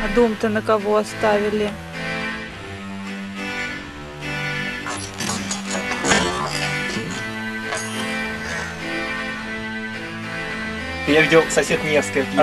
Дом-то на кого оставили? Я видел, сосед Невская пьет.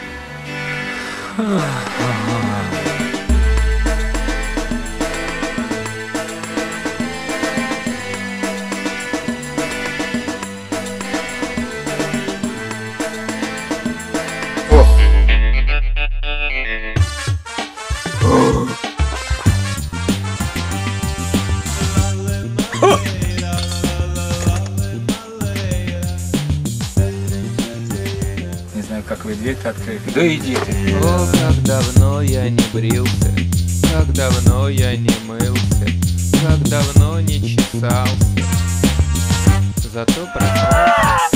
Не знаю, как вы дверь-то открыли. Да иди ты. О, как давно я не брился, как давно я не мылся, как давно не чесался. Зато проснулся.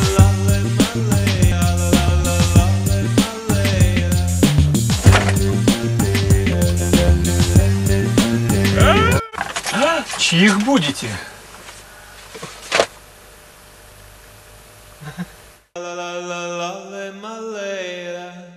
Чьих будете? La la la la la la